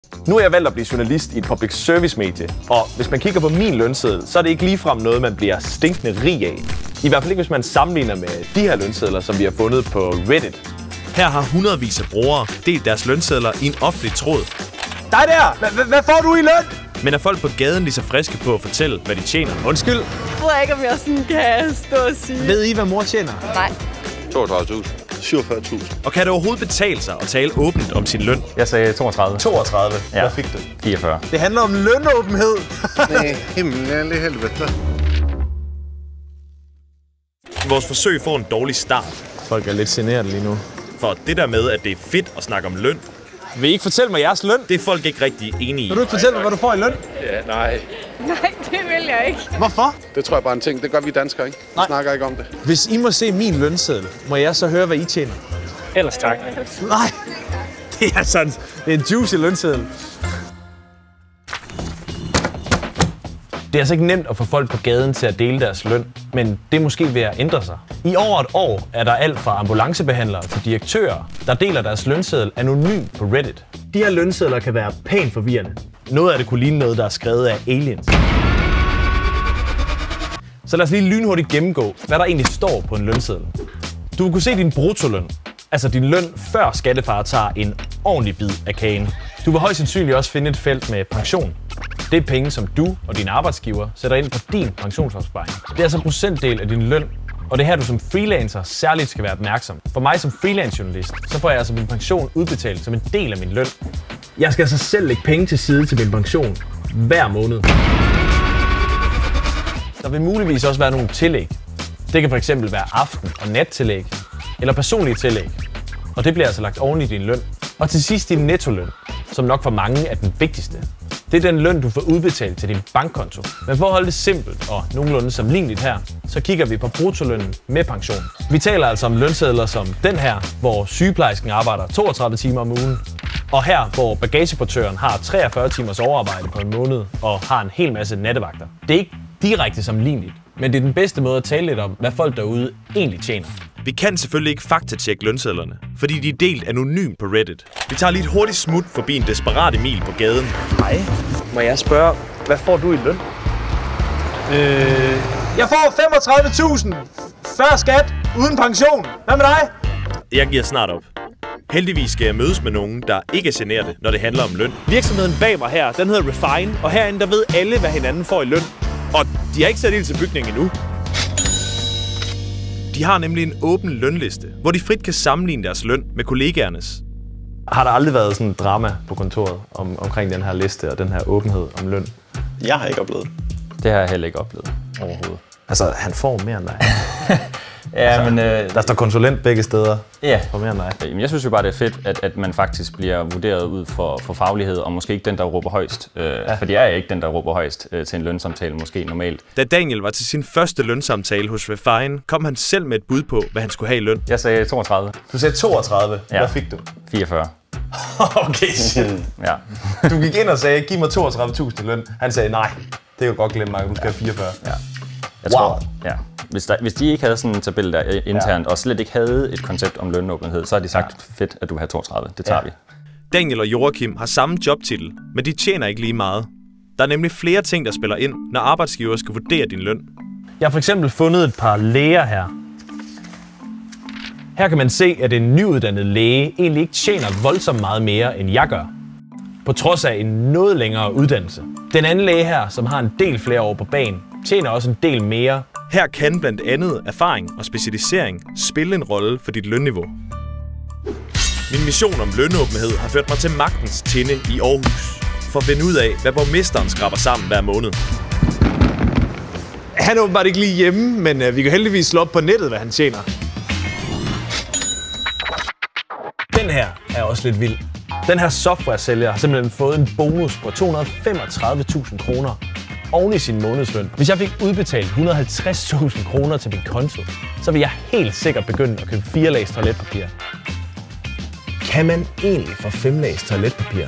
Nu er jeg valgt at blive journalist i et public service medie, og hvis man kigger på min lønseddel, så er det ikke ligefrem noget, man bliver stinkende rig af. I hvert fald ikke, hvis man sammenligner med de her lønsedler, som vi har fundet på Reddit. Her har hundredvis af brugere delt deres lønsedler i en offentlig tråd. Dig der! Hvad får du i løn? Men er folk på gaden lige så friske på at fortælle, hvad de tjener? Undskyld. Jeg ved ikke, om jeg sådan kan stå og sige. Ved I, hvad mor tjener? Nej. 32.000. 47.000. Og kan det overhovedet betale sig at tale åbent om sin løn? Jeg sagde 32. 32. Ja. Hvad fik du? 44. Det handler om lønåbenhed. Nej, himlen i helvete. Vores forsøg får en dårlig start. Folk er lidt generet lige nu. For det der med, at det er fedt at snakke om løn, Vil I ikke fortælle mig jeres løn? det er folk ikke rigtig enige i. Vil du ikke fortælle mig, hvad du får i løn? Ja, nej. Nej, det vil jeg ikke. Hvorfor? Det tror jeg bare er en ting. Det gør vi danskere, ikke? Vi snakker ikke om det. Hvis I må se min lønseddel, må jeg så høre, hvad I tjener? Ellers tak. Nej, det er sådan. Det er en juicy lønseddel. Det er altså ikke nemt at få folk på gaden til at dele deres løn, men det er måske ved at ændre sig. I over et år er der alt fra ambulancebehandlere til direktører, der deler deres lønseddel anonymt på Reddit. De her lønsedler kan være pænt forvirrende. Noget af det kunne ligne noget, der er skrevet af aliens. Så lad os lige lynhurtigt gennemgå, hvad der egentlig står på en lønseddel. Du vil kunne se din bruttoløn, altså din løn før skattefar tager en ordentlig bid af kagen. Du vil højst sandsynligt også finde et felt med pension. Det er penge, som du og din arbejdsgiver sætter ind på din pensionsopsparing. Det er altså en procentdel af din løn, og det er her, du som freelancer særligt skal være opmærksom. For mig som freelance-journalist, så får jeg altså min pension udbetalt som en del af min løn. Jeg skal altså selv lægge penge til side til min pension hver måned. Der vil muligvis også være nogle tillæg. Det kan fx være aften- og nattillæg, eller personlige tillæg. Og det bliver altså lagt oven i din løn. Og til sidst din nettoløn, som nok for mange er den vigtigste. Det er den løn, du får udbetalt til din bankkonto. Men for at holde det simpelt og nogenlunde sammenligneligt her, så kigger vi på bruttolønnen med pension. Vi taler altså om lønsedler som den her, hvor sygeplejersken arbejder 32 timer om ugen. Og her, hvor bagageportøren har 43 timers overarbejde på en måned og har en hel masse nattevagter. Det er ikke direkte sammenligneligt, men det er den bedste måde at tale lidt om, hvad folk derude egentlig tjener. Vi kan selvfølgelig ikke faktatjekke lønsedlerne, fordi de er delt anonymt på Reddit. Vi tager lige et hurtigt smut forbi en desperat Emil på gaden. Hej. Må jeg spørge, hvad får du i løn? Jeg får 35.000 før skat, uden pension. Hvad med dig? Jeg giver snart op. Heldigvis skal jeg mødes med nogen, der ikke er generte, når det handler om løn. Virksomheden bag mig her, den hedder Refine, og herinde der ved alle, hvad hinanden får i løn. Og de har ikke sat ild til bygningen endnu. De har nemlig en åben lønliste, hvor de frit kan sammenligne deres løn med kollegaernes. Har der aldrig været sådan en drama på kontoret omkring den her liste og den her åbenhed om løn? Jeg har ikke oplevet. Det har jeg heller ikke oplevet overhovedet. Altså, han får mere end dig. Ja, men... Der står konsulent begge steder. Ja. For mere end dig. Jamen, jeg synes jo bare, det er fedt, at man faktisk bliver vurderet ud for faglighed, og måske ikke den, der råber højst. For jeg er ikke den, der råber højst til en lønsamtale, måske normalt. Da Daniel var til sin første lønsamtale hos Refine, kom han selv med et bud på, hvad han skulle have i løn. Jeg sagde 32. Du sagde 32. Ja. Hvad fik du? 44. Okay, shit. Ja. Du gik ind og sagde, giv mig 32.000 i løn. Han sagde, nej, det kan du godt glemme, Mark. Du skal have 44. Ja. Jeg tror, ja. Hvis de ikke havde sådan en tabel der internt, og slet ikke havde et koncept om lønåbenhed, så har de sagt, fedt, at du har 32. Det tager vi. Daniel og Joachim har samme jobtitel, men de tjener ikke lige meget. Der er nemlig flere ting, der spiller ind, når arbejdsgiver skal vurdere din løn. Jeg har for eksempel fundet et par læger her. Her kan man se, at en nyuddannet læge egentlig ikke tjener voldsomt meget mere, end jeg gør. På trods af en noget længere uddannelse. Den anden læge her, som har en del flere år på banen, tjener også en del mere. Her kan blandt andet erfaring og specialisering spille en rolle for dit lønniveau. Min mission om lønåbenhed har ført mig til magtens tinde i Aarhus, for at finde ud af, hvad borgmesteren skraber sammen hver måned. Han er åbenbart ikke lige hjemme, men vi kan heldigvis slå op på nettet, hvad han tjener. Den her er også lidt vild. Den her software-sælger har simpelthen fået en bonus på 235.000 kroner oven i sin månedsløn. Hvis jeg fik udbetalt 150.000 kroner til min konto, så vil jeg helt sikkert begynde at købe 4 lags toiletpapir. Kan man egentlig få 5 lags toiletpapir?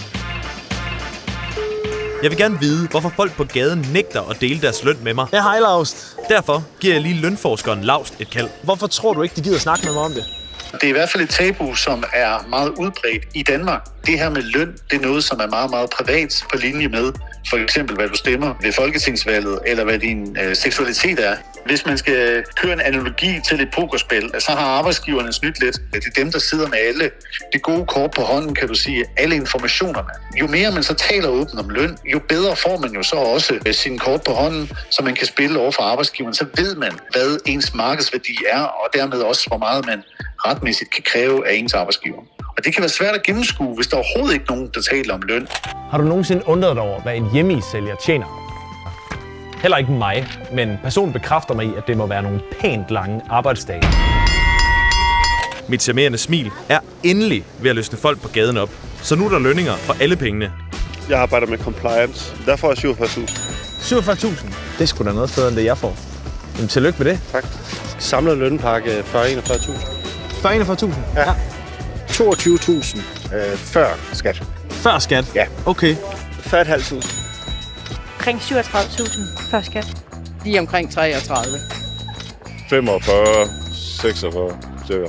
Jeg vil gerne vide, hvorfor folk på gaden nægter at dele deres løn med mig. Ja, hej Laust. Derfor giver jeg lige lønforskeren Laust et kald. Hvorfor tror du ikke, de gider snakke med mig om det? Det er i hvert fald et tabu, som er meget udbredt i Danmark. Det her med løn, det er noget, som er meget, meget privat på linje med for eksempel, hvad du stemmer ved folketingsvalget, eller hvad din seksualitet er. Hvis man skal køre en analogi til et pokerspil, så har arbejdsgiverne snydt lidt. Det er dem, der sidder med alle de gode kort på hånden, kan du sige, alle informationerne. Jo mere man så taler åbent om løn, jo bedre får man jo så også sine kort på hånden, så man kan spille over for arbejdsgiveren. Så ved man, hvad ens markedsværdi er, og dermed også, hvor meget man retmæssigt kan kræve af ens arbejdsgiver. Og det kan være svært at gennemskue, hvis der overhovedet ikke er nogen, der taler om løn. Har du nogensinde undret dig over, hvad en hjemmesælger tjener? Heller ikke mig, men personen bekræfter mig i, at det må være nogle pænt lange arbejdsdage. Mit charmerende smil er endelig ved at løsne folk på gaden op. Så nu er der lønninger for alle pengene. Jeg arbejder med compliance. Der får jeg 47.000. 47.000? Det er sgu da noget større end det, jeg får. Jamen, tillykke med det. Tak. Samlet lønpakke 40-41.000. 41.000? Ja. 22.000 før skat. Før skat? Ja. Okay. 40.500. Omkring 37.000 før skat. Lige omkring 33. 45, 46, cirka.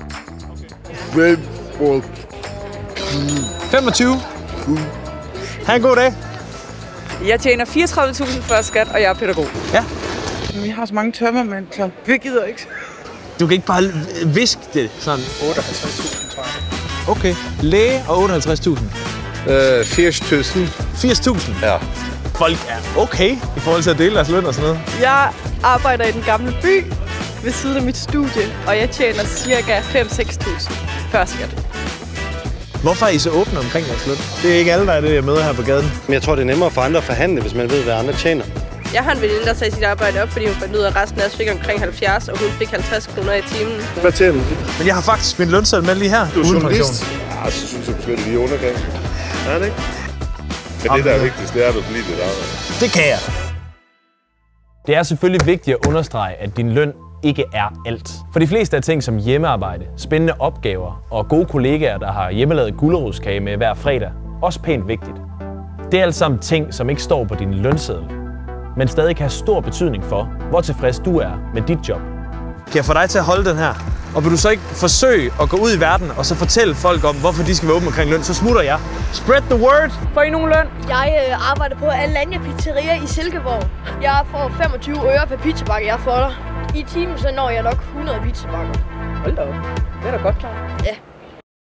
25. Ha' en god dag. Jeg tjener 34.000 før skat, og jeg er pædagog. Ja. Men jeg har så mange tømmermænd, så vi gider ikke. Du kan ikke bare viske det sådan. 58.000, tror jeg. Okay. Læge og 58.000. 80.000. 80.000? Ja. Folk er okay i forhold til at dele deres løn og sådan noget. Jeg arbejder i den gamle by ved siden af mit studie, og jeg tjener cirka 5-6.000 før skat. Hvorfor er I så åbne omkring jeres løn? Det er ikke alle, der er det, jeg møder her på gaden. Men jeg tror, det er nemmere for andre at forhandle, hvis man ved, hvad andre tjener. Jeg har en veninde, der sagde sit arbejde op, fordi hun fandt ud af, at resten af os fik omkring 70, og hun fik 50 kroner i timen. Hvad tjener du? Men jeg har faktisk min lønseddel med lige her. Du er uden journalist? pension. Ja, så synes jeg måske, det er lige underkant. Er det ikke? Men det, der er vigtigst, det er, at du kan lide dit arbejde. Det kan jeg. Det er selvfølgelig vigtigt at understrege, at din løn ikke er alt. For de fleste af ting som hjemmearbejde, spændende opgaver og gode kollegaer, der har hjemmelavet gulerodskage med hver fredag, også pænt vigtigt. Det er alt sammen ting, som ikke står på din lønseddel, men stadig kan have stor betydning for, hvor tilfreds du er med dit job. Kan jeg få dig til at holde den her? Og vil du så ikke forsøge at gå ud i verden og så fortælle folk om, hvorfor de skal være åbne omkring løn, så smutter jeg. Spread the word! Får I nogen løn? Jeg arbejder på Alanya Pizzeria i Silkeborg. Jeg får 25 øre per pizzabakke, jeg folder. I timen så når jeg nok 100 pizzabakker. Hold da op. Det er da godt klart. Ja.